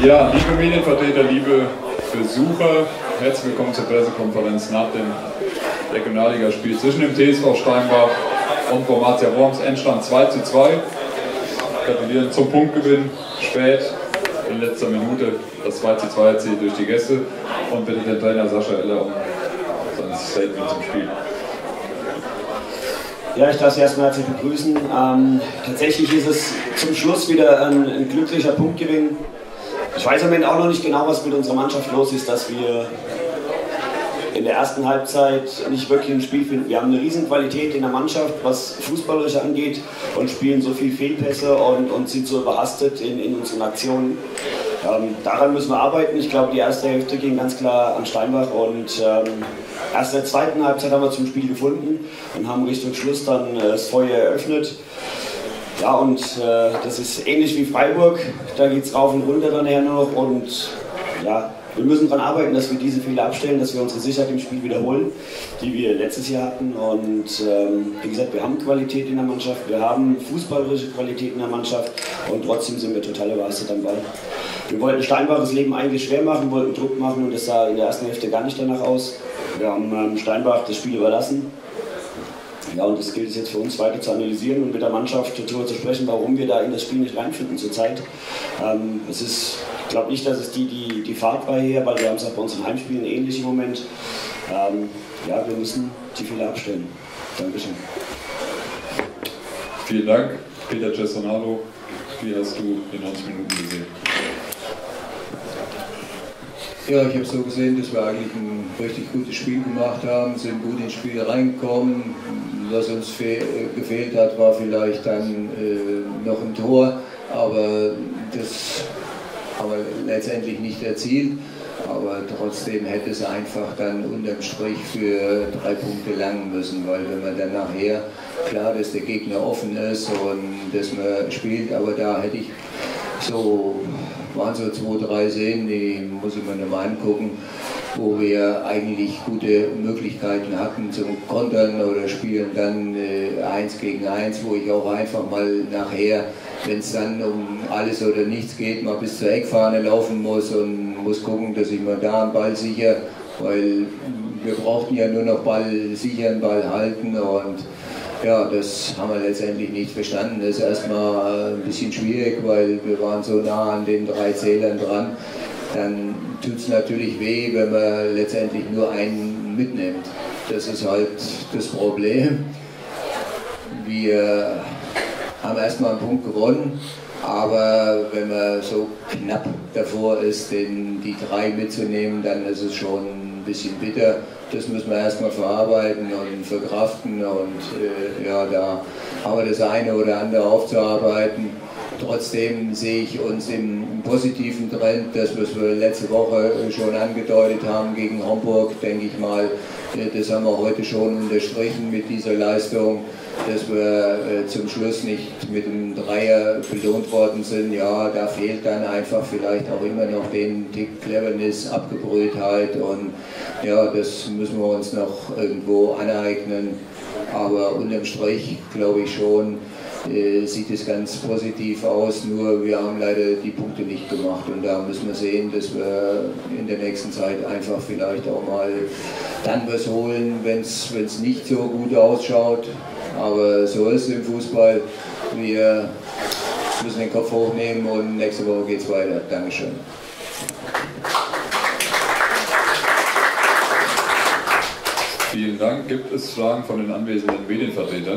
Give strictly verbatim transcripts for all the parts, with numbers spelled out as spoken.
Ja, liebe Medienvertreter, liebe Besucher, herzlich willkommen zur Pressekonferenz nach dem Regionalligaspiel zwischen dem T S V Steinbach und Wormatia Worms. Endstand zwei zu zwei. Gratulieren zum Punktgewinn, spät, in letzter Minute, das zwei zu zwei erzielt durch die Gäste. Und bitte den Trainer Sascha Eller um sein Statement zum Spiel. Ja, ich darf Sie erstmal herzlich begrüßen. Ähm, tatsächlich ist es zum Schluss wieder ein, ein glücklicher Punktgewinn. Ich weiß im Moment auch noch nicht genau, was mit unserer Mannschaft los ist, dass wir in der ersten Halbzeit nicht wirklich ein Spiel finden. Wir haben eine riesen Qualität in der Mannschaft, was Fußballerisch angeht, und spielen so viel Fehlpässe und, und sind so überhastet in, in unseren Aktionen. Ähm, daran müssen wir arbeiten. Ich glaube, die erste Hälfte ging ganz klar an Steinbach und ähm, erst in der zweiten Halbzeit haben wir zum Spiel gefunden und haben Richtung Schluss dann äh, das Feuer eröffnet. Ja, und äh, das ist ähnlich wie Freiburg, da geht es rauf und runter dann her noch, und ja, wir müssen daran arbeiten, dass wir diese Fehler abstellen, dass wir unsere Sicherheit im Spiel wiederholen, die wir letztes Jahr hatten. Und ähm, wie gesagt, wir haben Qualität in der Mannschaft, wir haben fußballerische Qualität in der Mannschaft, und trotzdem sind wir total überrascht am Ball. Wir wollten Steinbach das Leben eigentlich schwer machen, wollten Druck machen, und das sah in der ersten Hälfte gar nicht danach aus. Wir haben ähm, Steinbach das Spiel überlassen. Ja, und das gilt es jetzt für uns weiter zu analysieren und mit der Mannschaft darüber zu sprechen, warum wir da in das Spiel nicht reinfinden zurzeit. Ähm, es ist, ich glaube nicht, dass es die, die, die Fahrt war hier, weil wir haben es auch bei unseren Heimspielen ähnlich im Moment. Ähm, ja, wir müssen die Fehler abstellen. Dankeschön. Vielen Dank, Peter Cessanaro. Wie hast du die neunzig Minuten gesehen? Ja, ich habe so gesehen, dass wir eigentlich ein richtig gutes Spiel gemacht haben, sind gut ins Spiel reingekommen. Was uns gefehlt hat, war vielleicht dann äh, noch ein Tor, aber das haben wir letztendlich nicht erzielt. Aber trotzdem hätte es einfach dann unterm Strich für drei Punkte langen müssen, weil wenn man dann nachher, klar, dass der Gegner offen ist und dass man spielt, aber da hätte ich so, waren so zwei, drei Szenen, die muss ich mir nochmal angucken, wo wir eigentlich gute Möglichkeiten hatten zum Kontern oder spielen dann äh, eins gegen eins, wo ich auch einfach mal nachher, wenn es dann um alles oder nichts geht, mal bis zur Eckfahne laufen muss und muss gucken, dass ich mal da einen Ball sicher, weil wir brauchten ja nur noch Ball sichern, Ball halten, und ja, das haben wir letztendlich nicht verstanden. Das ist erstmal ein bisschen schwierig, weil wir waren so nah an den drei Zählern dran. Dann tut es natürlich weh, wenn man letztendlich nur einen mitnimmt. Das ist halt das Problem. Wir haben erstmal einen Punkt gewonnen, aber wenn man so knapp davor ist, den, die drei mitzunehmen, dann ist es schon ein bisschen bitter. Das müssen wir erstmal verarbeiten und verkraften, und äh, ja, da haben wir das eine oder andere aufzuarbeiten. Trotzdem sehe ich uns im, im positiven Trend, das, was wir letzte Woche schon angedeutet haben gegen Homburg, denke ich mal, äh, das haben wir heute schon unterstrichen mit dieser Leistung, dass wir äh, zum Schluss nicht mit einem Dreier belohnt worden sind. Ja, da fehlt dann einfach vielleicht auch immer noch den Tick Cleverness, Abgebrühtheit, und ja, das müssen wir uns noch irgendwo aneignen. Aber unterm Strich glaube ich schon, äh, sieht es ganz positiv aus, nur wir haben leider die Punkte nicht gemacht, und da müssen wir sehen, dass wir in der nächsten Zeit einfach vielleicht auch mal dann was holen, wenn es nicht so gut ausschaut. Aber so ist es im Fußball. Wir müssen den Kopf hochnehmen, und nächste Woche geht es weiter. Dankeschön. Vielen Dank. Gibt es Fragen von den anwesenden Medienvertretern?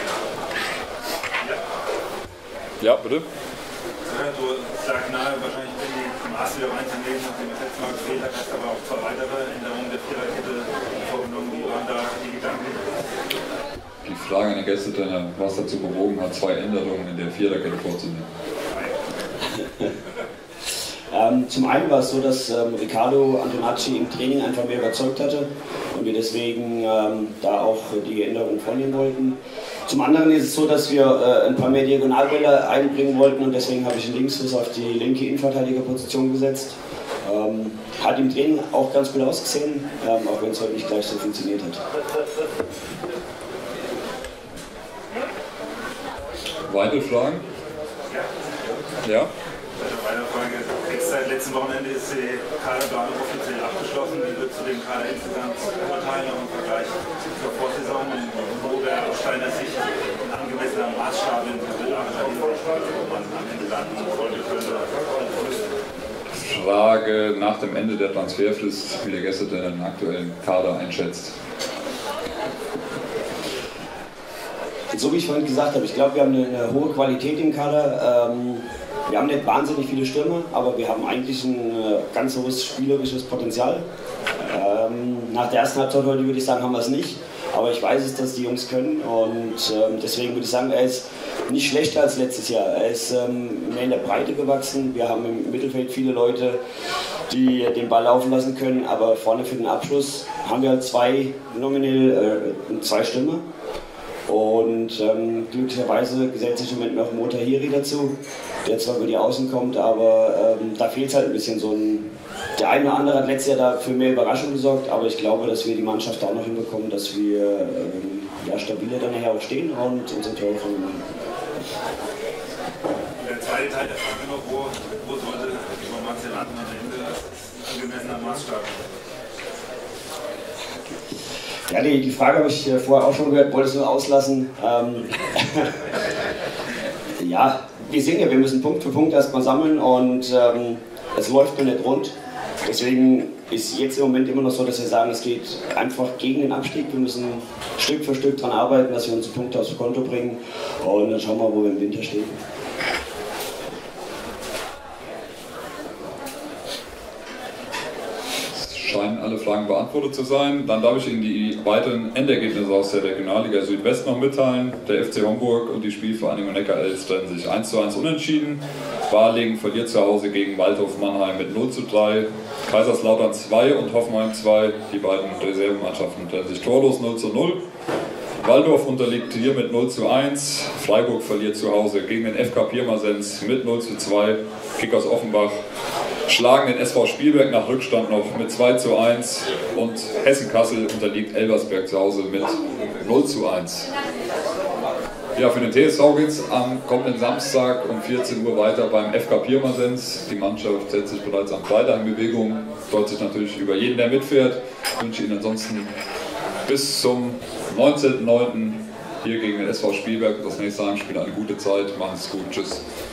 Ja, bitte. Du sagst nahe, wahrscheinlich wenn die zum Arzt wieder reinzunehmen, nachdem das letzte Mal gefehlt hat, hast du aber auch zwei weitere Änderungen der Viererkette vorgenommen. Wie waren da die Gedanken? Die Frage an den Gästetrainer, was dazu bewogen hat, zwei Änderungen in der Viererkette vorzunehmen. Ähm, zum einen war es so, dass ähm, Riccardo Antonacci im Training einfach mehr überzeugt hatte und wir deswegen ähm, da auch die Änderung vornehmen wollten. Zum anderen ist es so, dass wir äh, ein paar mehr Diagonalbälle einbringen wollten, und deswegen habe ich einen Linksfuß auf die linke Innenverteidigerposition gesetzt. Ähm, hat im Training auch ganz gut ausgesehen, ähm, auch wenn es heute nicht gleich so funktioniert hat. Weitere Fragen? Ja? Eine Frage. Jetzt seit letztem Wochenende ist die Kaderplanung offiziell abgeschlossen. Wie wird zu dem Kader insgesamt beurteilen im Vergleich zur Vorsaison? Wo wäre aus deiner Sicht ein angemessener Maßstab in disziplinarischer Hinsicht, wo man am Ende landen sollte, könnte? Frage nach dem Ende der Transferfrist, wie der Gäste den aktuellen Kader einschätzt. So wie ich vorhin gesagt habe, ich glaube, wir haben eine, eine hohe Qualität im Kader. Ähm, wir haben nicht wahnsinnig viele Stürmer, aber wir haben eigentlich ein äh, ganz hohes spielerisches Potenzial. Ähm, nach der ersten Halbzeit heute würde ich sagen, haben wir es nicht. Aber ich weiß es, dass die Jungs können und ähm, deswegen würde ich sagen, er ist nicht schlechter als letztes Jahr. Er ist ähm, mehr in der Breite gewachsen. Wir haben im Mittelfeld viele Leute, die den Ball laufen lassen können, aber vorne für den Abschluss haben wir halt zwei nominell äh, zwei Stürmer. Und ähm, glücklicherweise gesellt sich im Moment noch Motahiri dazu, der zwar über die Außen kommt, aber ähm, da fehlt es halt ein bisschen so ein. Der eine oder andere hat letztes Jahr da für mehr Überraschung gesorgt, aber ich glaube, dass wir die Mannschaft auch noch hinbekommen, dass wir ähm, ja, stabiler dann nachher auch stehen und unsere Tore von machen. Der zweite Teil der Frage noch, wo, wo sollte die Formatie landen am Ende als angemessener Maßstab? Ja, die, die Frage habe ich vorher auch schon gehört, wollte es nur auslassen. Ähm, ja, wir sehen ja, wir müssen Punkt für Punkt erstmal sammeln und ähm, es läuft noch nicht rund. Deswegen ist jetzt im Moment immer noch so, dass wir sagen, es geht einfach gegen den Abstieg. Wir müssen Stück für Stück daran arbeiten, dass wir unsere Punkte aufs Konto bringen und dann schauen wir, wo wir im Winter stehen. Scheinen alle Fragen beantwortet zu sein. Dann darf ich Ihnen die weiteren Endergebnisse aus der Regionalliga Südwest noch mitteilen. Der F C Homburg und die Spielvereinigung Neckar-Elz trennen sich eins zu eins unentschieden. Balingen verliert zu Hause gegen Waldhof Mannheim mit null zu drei. Kaiserslautern zwei und Hoffenheim zwei. Die beiden Reservemannschaften trennen sich torlos null zu null. Waldorf unterliegt hier mit null zu eins. Freiburg verliert zu Hause gegen den F K Pirmasens mit null zu zwei. Kickers Offenbach schlagen den S V Spielberg nach Rückstand noch mit zwei zu eins und Hessen-Kassel unterliegt Elversberg zu Hause mit null zu eins. Ja, für den T S V geht es am kommenden Samstag um vierzehn Uhr weiter beim F K Pirmasens. Die Mannschaft setzt sich bereits am Freitag in Bewegung, freut sich natürlich über jeden, der mitfährt. Ich wünsche Ihnen ansonsten bis zum neunzehnten neunten hier gegen den S V Spielberg, das nächste Heimspiel, eine gute Zeit. Machen Sie es gut. Tschüss.